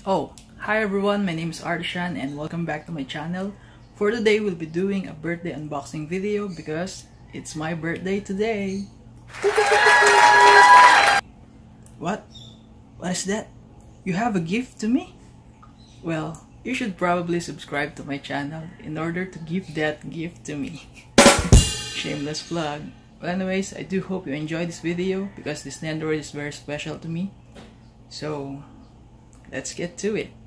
Oh, hi everyone, my name is ArtyShan and welcome back to my channel. For today, we'll be doing a birthday unboxing video because it's my birthday today. What? What is that? You have a gift to me? Well, you should probably subscribe to my channel in order to give that gift to me. Shameless plug. Well anyways, I do hope you enjoyed this video because this Nendoroid is very special to me. So, let's get to it.